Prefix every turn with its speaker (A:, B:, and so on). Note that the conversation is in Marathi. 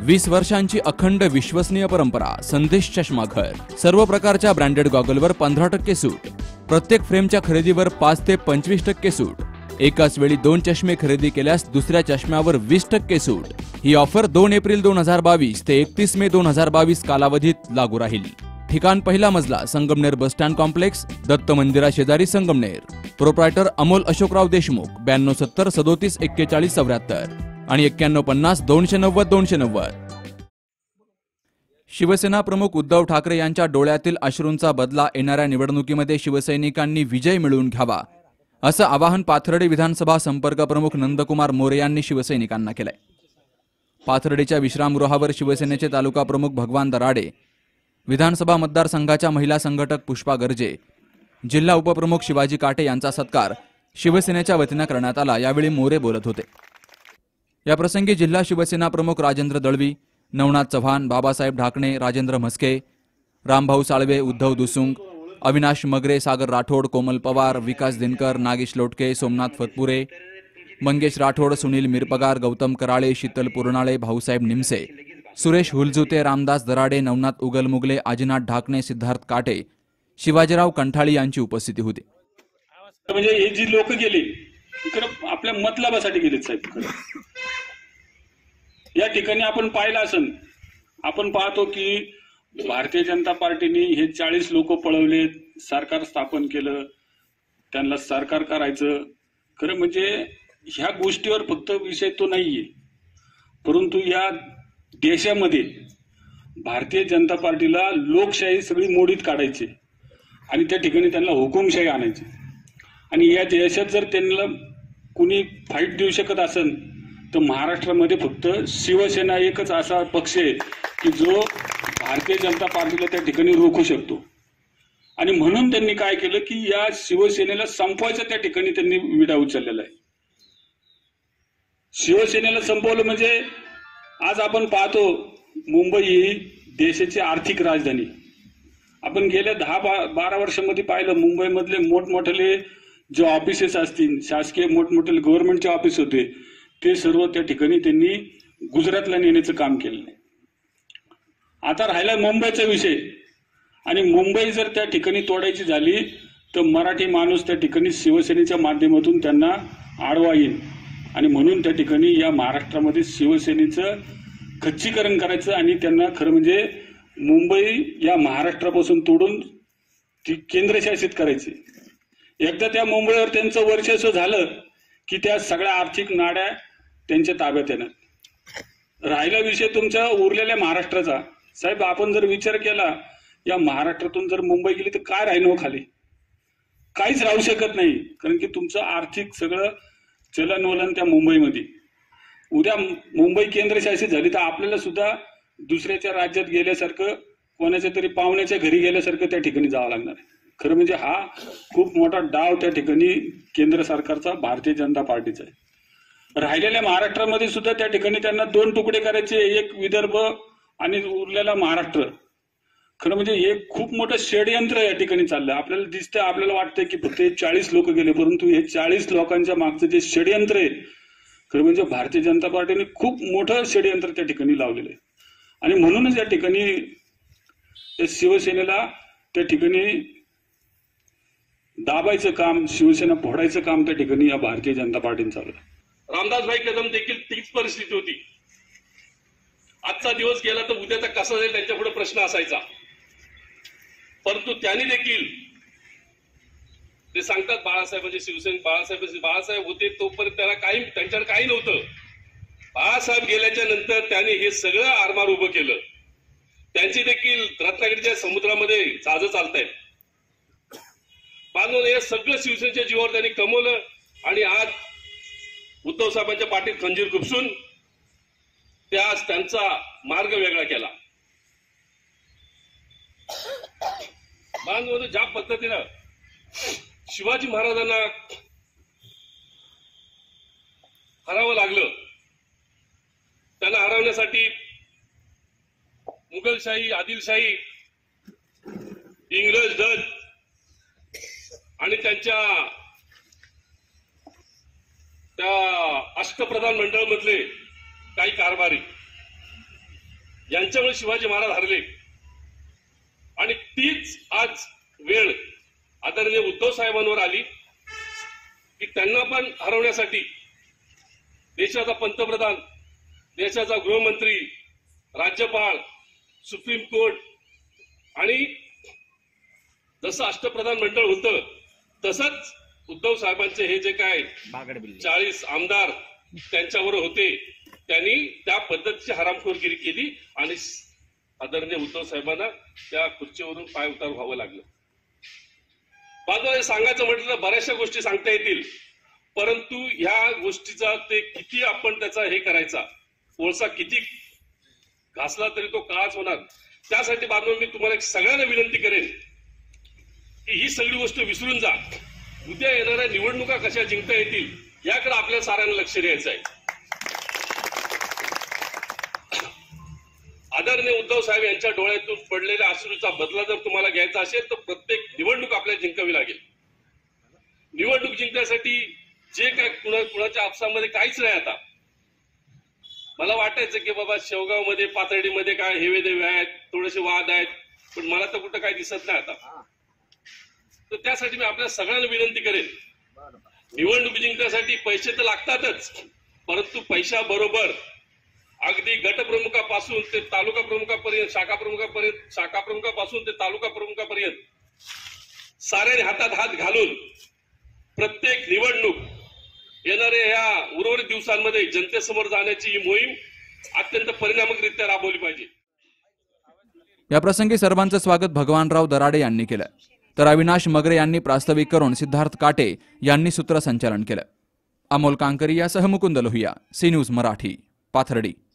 A: 20 वर्षांची अखंड विश्वसनीय परंपरा. संदेश चष्मा घर. सर्व प्रकारच्या ब्रँडेड गॉगलवर 15% सूट. प्रत्येक फ्रेमच्या खरेदीवर 5 ते 25% सूट. एकाच वेळी 2 चष्मे खरेदी केल्यास दुसऱ्या चष्म्यावर 20% सूट. ही ऑफर 2 एप्रिल 2022 ते 31 मे 2022 कालावधीत लागू राहील. ठिकाण पहिला मजला, Sangamner bus stand complex, Datta मंदिरा शेजारी, संगमनेर. प्रोप्रायटर अमोल अशोकराव देशमुख. 9270 37 41 74 आणि 9150 290 290. शिवसेना प्रमुख उद्धव ठाकरे यांच्या डोळ्यातील अश्रूंचा बदला येणाऱ्या निवडणुकीमध्ये शिवसैनिकांनी विजय मिळवून घ्यावा, असं आवाहन पाथर्डी विधानसभा संपर्क प्रमुख नंदकुमार मोरे यांनी शिवसैनिकांना केलंय. पाथर्डीच्या विश्रामगृहावर शिवसेनेचे तालुका प्रमुख भगवान दराडे, विधानसभा मतदारसंघाच्या महिला संघटक पुष्पा गर्जे, जिल्हा उपप्रमुख शिवाजी काटे यांचा सत्कार शिवसेनेच्या वतीनं करण्यात आला. यावेळी मोरे बोलत होते. याप्रसंगी जिल्हा शिवसेना प्रमुख राजेंद्र दळवी, नवनाथ चव्हाण, बाबासाहेब ढाकणे, राजेंद्र म्हस्के, रामभाऊ साळवे, उद्धव दुसुंग, अविनाश मगरे, सागर राठोड, कोमल पवार, विकास दिनकर, नागेश लोटके, सोमनाथ फतपुरे, मंगेश राठोड, सुनील मिरपगार, गौतम कराळे, शीतल पुरनाळे, भाऊसाहेब निमसे, सुरेश हुलजुते, रामदास दराडे, नवनाथ उगलमुगले, आजीनाथ ढाकणे, सिद्धार्थ काटे, शिवाजीराव कंठाळी यांची उपस्थिती होती.
B: म्हणजे हे जी लोक गेली इकडे आपल्या मतलबासाठी गेलेत साहेब. या ठिकाणी आपण पाहिलं असेल, आपण पाहतो की भारतीय जनता पार्टीने हे 40 लोक पळवले, सरकार स्थापन केलं, त्यांना सरकार करायचं. खरं म्हणजे ह्या गोष्टीवर फक्त विषय तो नाहीये, परंतु या देशामध्ये भारतीय जनता पार्टीला लोकशाही सगळी मोडीत काढायची आणि त्या ठिकाणी त्यांना हुकुमशाही आणायची. आणि या देशात जर त्यांना कुणी फाईट देऊ शकत असेल तर महाराष्ट्रामध्ये फक्त शिवसेना एकच असा पक्ष आहे की जो भारतीय जनता पार्टीला त्या ठिकाणी रोखू शकतो. आणि म्हणून त्यांनी काय केलं की या शिवसेनेला संपवायचं त्या ठिकाणी त्यांनी विडा उचललेला आहे. शिवसेनेला संपवलं म्हणजे आज आपण पाहतो मुंबई ही देशाची आर्थिक राजधानी. आपण गेल्या 10-12 वर्षांमध्ये पाहिलं मुंबईमधले मोठमोठे जे ऑफिसेस असतील, शासकीय मोठमोठे गव्हर्नमेंटचे ऑफिस होते, ते सर्व त्या ठिकाणी त्यांनी गुजरातला नेण्याचं काम केलं. आता राहिला मुंबईचा विषय. आणि मुंबई जर त्या ठिकाणी तोडायची झाली तर मराठी माणूस त्या ठिकाणी शिवसेनेच्या माध्यमातून त्यांना आडवा येईल. आणि म्हणून त्या ठिकाणी या महाराष्ट्रामध्ये शिवसेनेचं खच्चीकरण करायचं आणि त्यांना खरं म्हणजे मुंबई या महाराष्ट्रापासून तोडून ती केंद्रशासित करायची. एकदा त्या मुंबईवर त्यांचं वर्चस्व झालं की त्या सगळ्या आर्थिक नाड्या त्यांच्या ताब्यात येणार. राहिला विषय तुमच्या उरलेल्या महाराष्ट्राचा. साहेब आपण जर विचार केला या महाराष्ट्रातून जर मुंबई गेली तर काय राहिनो खाली? काहीच राहू शकत नाही. कारण की तुमचं आर्थिक सगळं चलनवलन त्या मुंबईमध्ये. उद्या मुंबई केंद्रशासित झाली तर आपल्याला सुद्धा दुसऱ्याच्या राज्यात गेल्यासारखं, कोणाच्या तरी पाहुण्याच्या घरी गेल्यासारखं त्या ठिकाणी जावं लागणार आहे. खरं म्हणजे हा खूप मोठा डाव त्या ठिकाणी केंद्र सरकारचा, भारतीय जनता पार्टीचा आहे. राहिलेल्या महाराष्ट्रामध्ये सुद्धा त्या ठिकाणी त्यांना 2 तुकडे करायचे, एक विदर्भ आणि उरलेला महाराष्ट्र. खरं म्हणजे हे खूप मोठं षडयंत्र या ठिकाणी चाललंय. आपल्याला दिसतंय, आपल्याला वाटतंय की फक्त 40 लोक गेले, परंतु हे 40 लोकांच्या मागचं जे षडयंत्र आहे, खरं म्हणजे भारतीय जनता पार्टीने खूप मोठं षडयंत्र त्या ठिकाणी लावलेलं आहे. आणि म्हणूनच या ठिकाणी शिवसेनेला त्या ठिकाणी दाबायचं काम, शिवसेना फोडायचं काम त्या ठिकाणी या भारतीय जनता पार्टीने चालवलं.
C: रामदासभाई कदम देखील तीच परिस्थिती होती. आजचा दिवस गेला तर उद्याचा कसा जाईल त्यांच्या पुढे प्रश्न असायचा. परंतु त्यांनी देखील ते सांगतात बाळासाहेब म्हणजे शिवसेना बाळासाहेब होते तोपर्यंत त्यांच्याकडे काही नव्हतं. बाळासाहेब गेल्याच्या नंतर त्यांनी हे सगळं आरमार उभं केलं. त्यांची देखील रत्नागिरीच्या समुद्रामध्ये जहाजं चालतायत. बांधून हे सगळं शिवसेनेच्या जीवावर त्यांनी कमवलं. आणि आज उद्धव साहेबांच्या पाठीत खंजीर खुपसून ते आज त्यांचा मार्ग वेगळा केला. बांधून ज्या पद्धतीनं शिवाजी महाराजांना हरावं लागलं, त्यांना हरवण्यासाठी मुघलशाही, आदिलशाही, इंग्रज, डच आणि त्यांच्या त्या अष्टप्रधान मंडळ मधले काही कारभारी यांच्यामुळे शिवाजी महाराज हरले. आणि तीच आज वेळ आदरणीय उद्धव साहेबांवर आली की त्यांना पण हरवण्यासाठी देशाचा पंतप्रधान, देशाचा गृहमंत्री, राज्यपाल, सुप्रीम कोर्ट आणि जसं अष्टप्रधान मंडळ होतं तसंच उद्धव साहेबांचे हे जे काय 40 आमदार त्यांच्यावर होते, त्यांनी त्या पद्धतीची हरामखोरगिरी केली आणि आदरणीय उद्धव साहेबांना त्या खुर्चीवरून पाय उतार व्हावं लागलं. बाजूला सांगायचं म्हटलं तर बऱ्याचशा गोष्टी सांगता येतील, परंतु ह्या गोष्टीचा ते किती आपण त्याचा हे करायचा, कोळसा किती घासला तरी तो काळाच होणार. त्यासाठी बांधून मी तुम्हाला सगळ्यांना विनंती करेन की ही सगळी गोष्ट विसरून जा. उद्या येणाऱ्या निवडणुका कशा जिंकता येतील याकडे आपल्या साऱ्यांना लक्ष द्यायचं आहे. आदरणीय उद्धव साहेब यांच्या डोळ्यातून पडलेल्या अश्रूचा बदला जर तुम्हाला घ्यायचा असेल तर प्रत्येक निवडणूक आपल्याला जिंकावी लागेल. निवडणूक जिंकण्यासाठी जे काय कुणाच्या आपसामध्ये काहीच नाही. आता मला वाटायचं की बाबा शेवगावमध्ये, पाथर्डीमध्ये काय हेवे देवे आहेत, थोडेसे वाद आहेत, पण मला तर कुठं काही दिसत नाही आता. तर त्यासाठी मी आपल्या सगळ्यांना विनंती करेन, निवडणूक जिंकण्यासाठी पैसे तर लागतातच, परंतु पैशाबरोबर अगदी गटप्रमुखापासून ते तालुका प्रमुखापर्यंत, शाखा प्रमुखापासून ते तालुका प्रमुखापर्यंत साऱ्यांनी हातात हात घालून प्रत्येक निवडणूक येणाऱ्या ह्या उर्वरित दिवसांमध्ये जनतेसमोर जाण्याची ही मोहीम अत्यंत परिणामकरित्या राबवली पाहिजे.
A: या प्रसंगी सर्वांचं स्वागत भगवानराव दराडे यांनी केलं, तर अविनाश मगरे यांनी प्रास्ताविक करून सिद्धार्थ काटे यांनी सूत्रसंचालन केलं. अमोल कांकरी यासह मुकुंद लोहिया, सी न्यूज मराठी, पाथर्डी.